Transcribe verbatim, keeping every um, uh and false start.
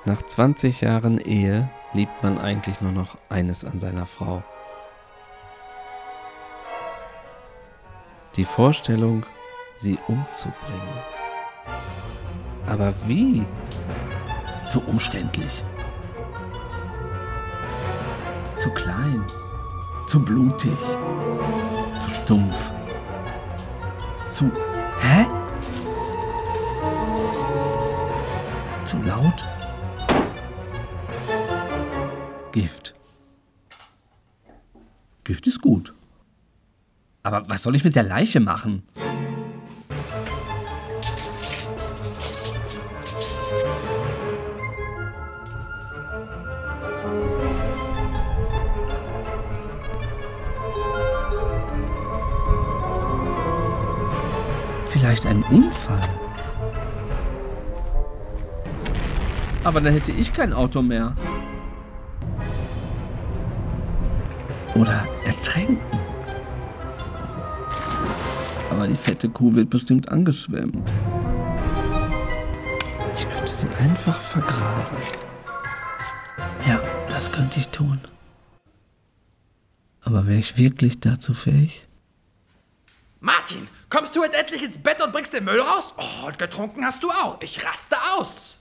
Nach zwanzig Jahren Ehe liebt man eigentlich nur noch eines an seiner Frau. Die Vorstellung, sie umzubringen. Aber wie? Zu umständlich. Zu klein. Zu blutig. Zu stumpf. Zu... Hä? Zu laut? Gift. Gift ist gut. Aber was soll ich mit der Leiche machen? Vielleicht ein Unfall. Aber dann hätte ich kein Auto mehr. Oder ertränken. Aber die fette Kuh wird bestimmt angeschwemmt. Ich könnte sie einfach vergraben. Ja, das könnte ich tun. Aber wäre ich wirklich dazu fähig? Martin, kommst du jetzt endlich ins Bett und bringst den Müll raus? Oh, und getrunken hast du auch. Ich raste aus.